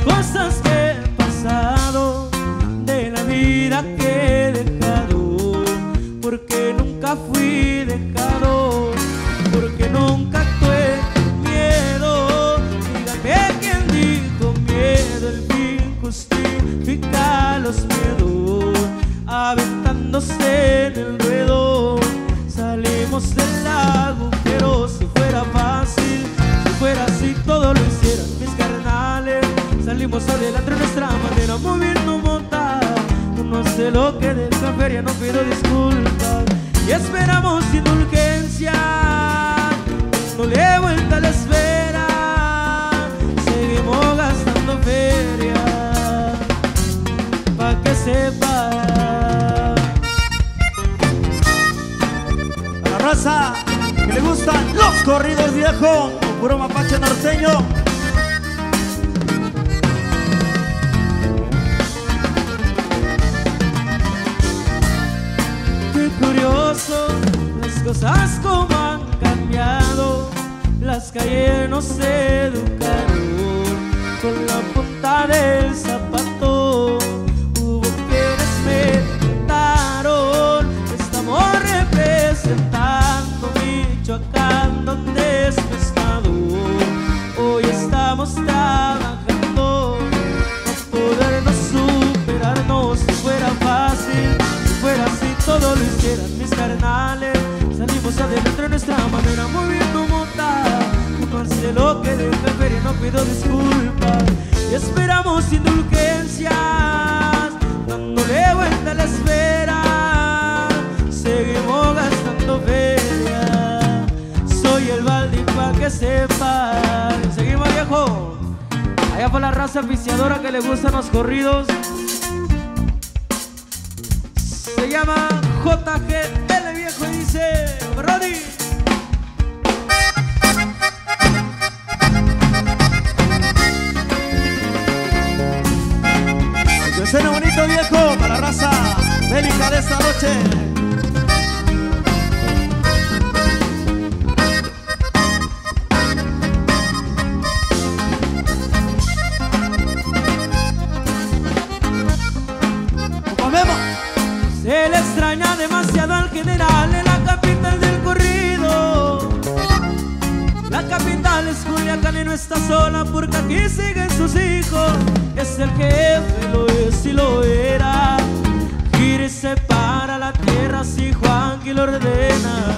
cosas que he pasado, de la vida que he dejado, porque nunca fui dejado, porque nunca actué con miedo. Dígame quién dijo miedo, el fin justifica los miedos. Aventándose en el ruedo, salimos del agujero. Si fuera fácil, si fuera así, todo lo hicieran mis carnales. Salimos adelante de nuestra manera, moviendo monta. No sé lo que deja feria, no pido disculpas. Y esperamos indulgencia, dándole vuelta a la esfera. Seguimos gastando feria, pa' que sepa. A la raza que le gustan los corridos viejo, puro mapache norteño. Qué curioso, las cosas como han cambiado. Las calles nos educaron con la punta del zapato. Hubo quienes me tentaron. Estamos representando Michoacán, donde es mi estado. Hoy estamos trabajando para podernos superarnos. Si fuera fácil, si fuera así, todo lo hicieran mis carnales. Salimos adelante de nuestra manera, moviendo mota. No sé lo que deja feria, no pido disculpas. Y esperamos indulgencias, dándole vuelta a la esfera. Seguimos gastando feria. Soy el Baldi pa' que sepan. Seguimos, viejo. Allá por la raza viciadora que le gustan los corridos. Se llama JGL, viejo, y dice Roddy. Que suena bonito viejo para la raza bélica de esta noche. Se le extraña demasiado al general en la capital del corrido. La capital es Culiacán y no está sola, porque aquí siguen sus hijos. Es el jefe, lo es y lo era. Gira y separa la tierra si Juanqui lo ordena.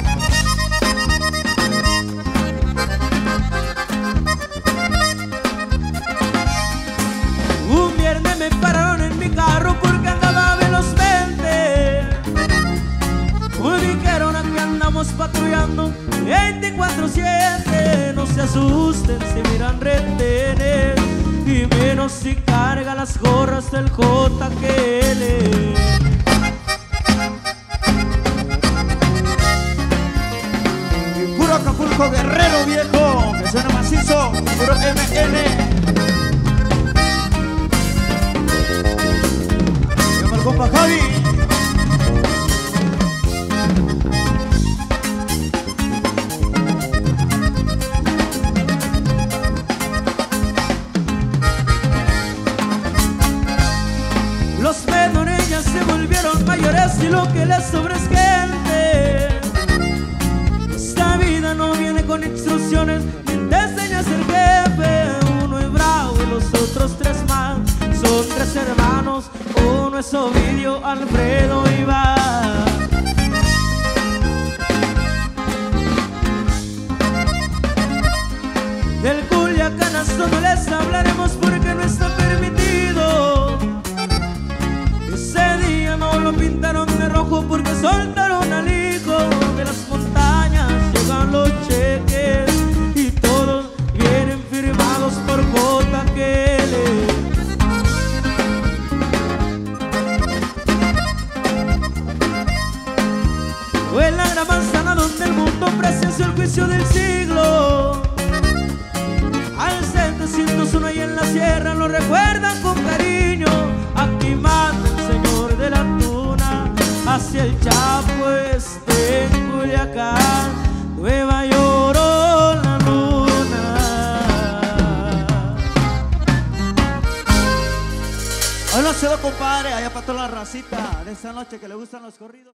Un viernes me pararon en mi carro porque andaba velozmente. Me dijeron aquí andamos patrullando 24/7. No se asusten si miran retenes, y menos si carga las gorras del JGL. Y puro Acapulco Guerrero viejo, que suena macizo, puro MN. Llama al compa Javi. Los menores ya se volvieron mayores y lo que les sobra es gente. Esta vida no viene con instrucciones, ni te enseña a ser jefe. Uno es Bravo y los otros tres más. Son tres hermanos, uno es Ovidio, Alfredo y Iván. Del Culiacanazo no les hablaremos porque no está permitido. Ese día no lo pintaron de rojo porque soltaron al hijo. De las montañas llegan los cheques y todos vienen firmados por JGL. Fue en la gran manzana donde el mundo presenció el juicio del siglo. Al 701 y en la sierra lo recuerdan con cariño. Aquí manda el señor de la tuna hacia el Chapo en Culiacán, Nueva York, la luna. Conócelo, compadre, allá para toda la racita de esta noche que le gustan los corridos.